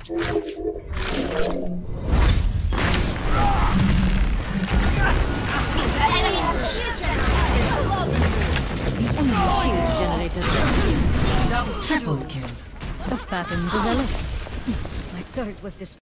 Triple kill. The pattern develops. My turret was destroyed.